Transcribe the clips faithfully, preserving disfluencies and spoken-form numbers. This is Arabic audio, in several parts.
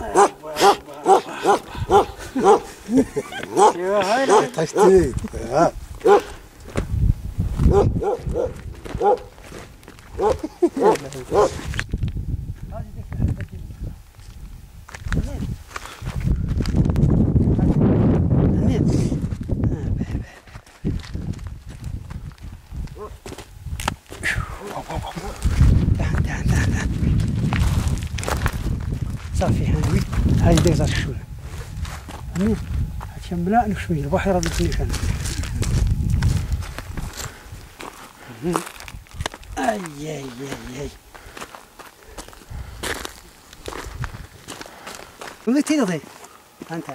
ايوا هاي طشتي صافي هانوي هاي ديزا شويه امين هاتشي ملا شويه البحيره ديال كان اي اي اي اي ولا تيضي انت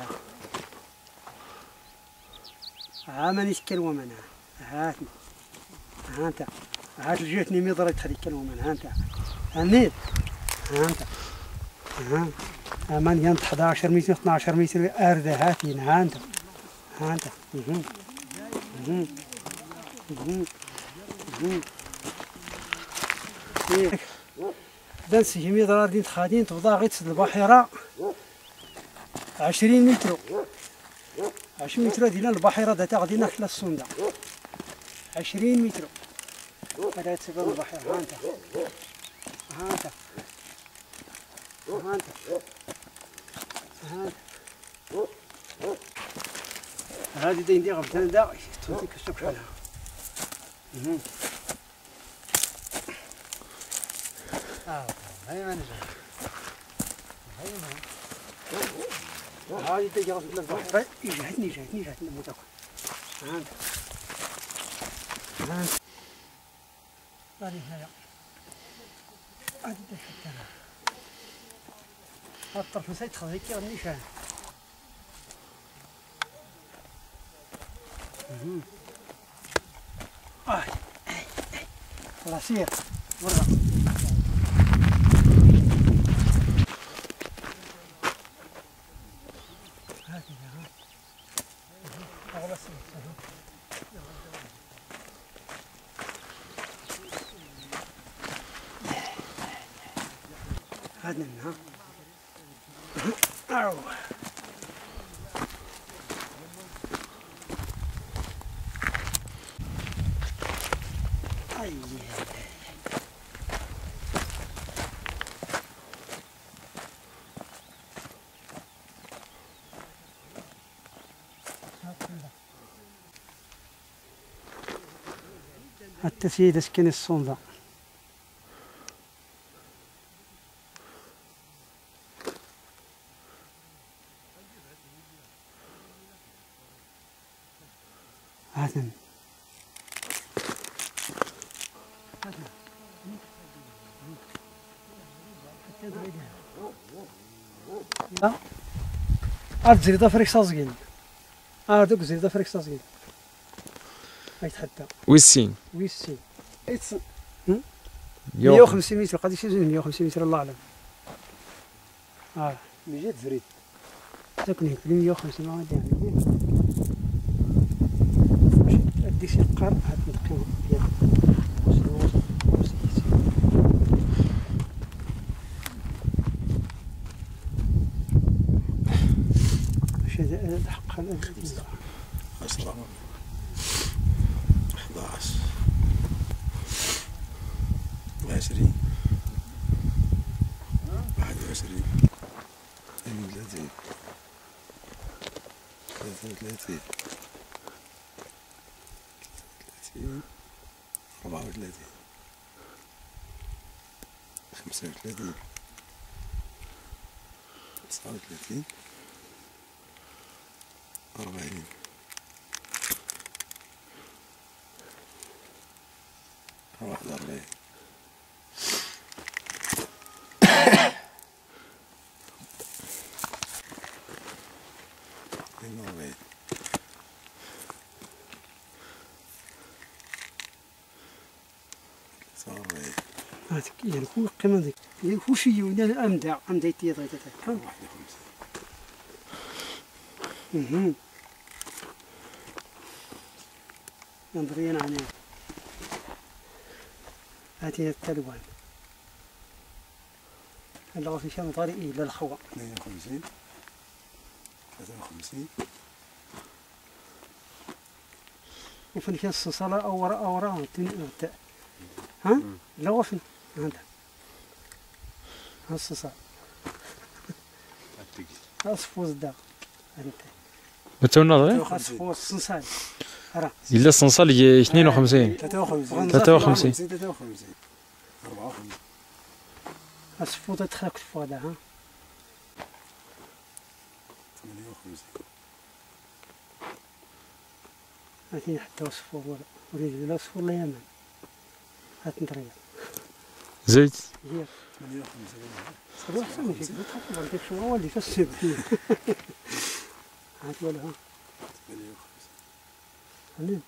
عامل يتكلم منها هاتني ها انت هات جاتني ميضرة تخلي يتكلموا منها انت هنيت ها انت ها امان ينط احد عشر متر اثنا عشر متر ارده هاتين ها انت ها انت اها اها اها اها دنسي ميضرة دين خادين تفضى غيتسد البحيرة عشرين متر عشرين متر ديال البحيرة دا تاخدينا خلا السوندا عشرين متر هذا سبب البحيرة ها انت ها انت ها انت ها انت هذه دين دي غبتنا دا توديك السوق شحالها اه هاي ما نجح هاي ما هذه دي غبتنا البحيرة جهتني جهتني جهتني موتاكل ها انت ها انت هذه هنايا هذه دي حتى هذا الطرف نسيت خذ هيك النيشان آه خلاص سير مرة هذه ها هذا بس هذا ها أو أي التسييد سكن الصندة هذا لا أرد زريدة فريق صازقين أردوك زريدة فريق صازقين هاي حتى ويسين ويسين مية وخمسين متر قد يشوزون مية وخمسين متر الله أعلم اه مجيت زريد تكني مية وخمسين ما غادي يعني أدي شي قار هاد القيمة ديال واش هذا حق عشرة أحد عشر عشرين واحد وعشرين اثنين وثلاثين ثلاثة وثلاثين ثلاثين أربعة وثلاثين خمسة وثلاثين تسعة وثلاثين أربعين واحد وأربعين اثنين وأربعين ثلاثة وأربعين هاتك يعني هو القيمة ديك يعني هو شي ولا أمدع أمدع تيضا تاعك واحد وخمسين اها نظريا عنها هاتي التلوان اللغة في شام طارئ إلى الخوة. اثنين وخمسين ثلاثة وخمسين وفين كان الصلاة أو وراء أو وراء تاء ها اللغة فين هذا الصلاة أصفوز دا أنت متى الناظر؟ أصفوز الصنصال راه إلا الصنصال هي اثنين وخمسين ثلاثة وخمسين ثلاثة وخمسين ثلاثة وخمسين أربعة وخمسين أصفوز تخلق فوضى ها ثمانية وخمسين هاتين حتى أصفوز وريد لا أصفوز لا يمن هات نطريق زيد هي ثمانية وخمسين صباح سمي فيك بتحط بالك شو هو اللي كسب هات ولا ها ثمانية وخمسين هنين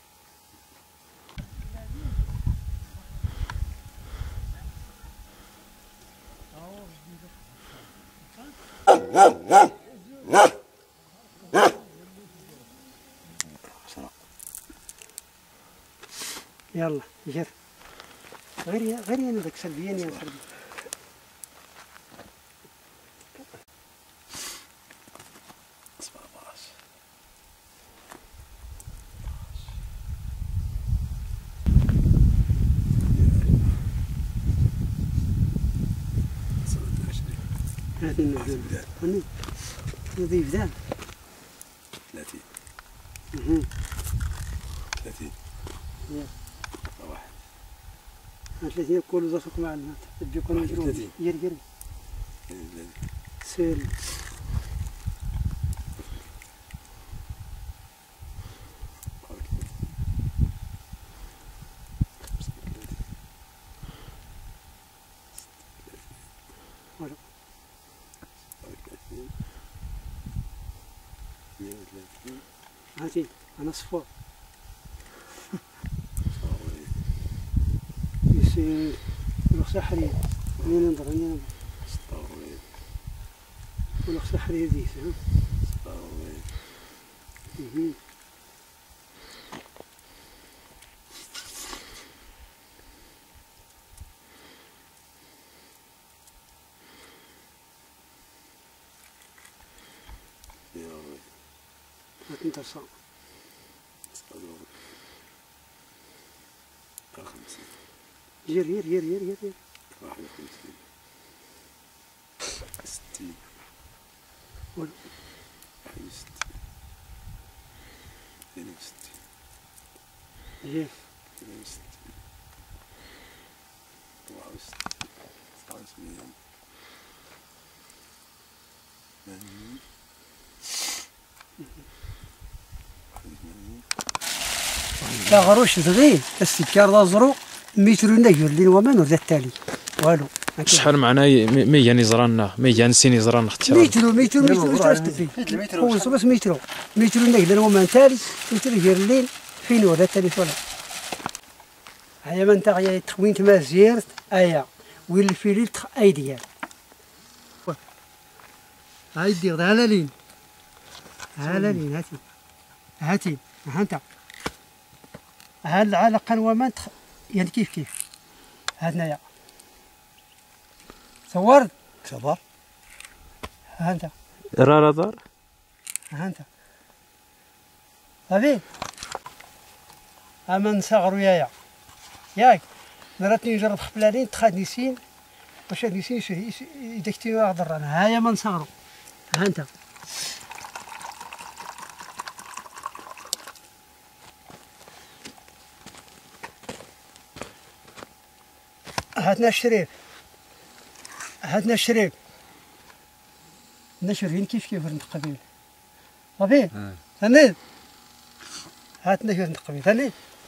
يلا جر غير غير انا ذاك سلبيين يا سلبي سبعة عشر سبعة وعشرين هذه النزول هني نضيف ذا ثلاثين اها ثلاثين يلا واحد ثلاثين كل زفق مع الناس تجيكم واحد يجرون وثلاثين. ير ير ثلاثين سيل ولو هاتي انا صفور يصير الأخ سحري منين ننظر منين ننظر والأخ سحري يديس ها اها هات انت صام ير ير ير ير ير ير واحد وخمسين ستين ولو واحد وستين اثنين وستين جيف اثنين وستين أربعة وستين تسعة وثمانين ثمانين واحد وثمانين لا غروش تغيب السكر ذا زرو متر نجر لين ومن وذا التالي والو شحال معنا مي يعني زرانا مي يعني سيني زرانا اختي متر متر متر تستفي هو بس متر متر نجر ومن تالي متر نجر لين فين وذا التالي ولا هيا من تغيا تخوين ما زيرت ايا ويل في ليل اي ديال هاي دير على لين على لين هاتي هاتي ها انت ها العلاقه ومن يعني كيف كيف هذنايا صورت صبر ها انت راه دار ها انت صافي اما نصغروا يايا ياك مراتني نجرب خبلانين تخادني سين واش هادي سين شي داكتي غدر انا هايا ما نصغروا ها انت هاتنا الشريف هاتنا الشريف نشرين كيف كيف نتقبل صافي ثاني هاتنا كيف نتقبل ثاني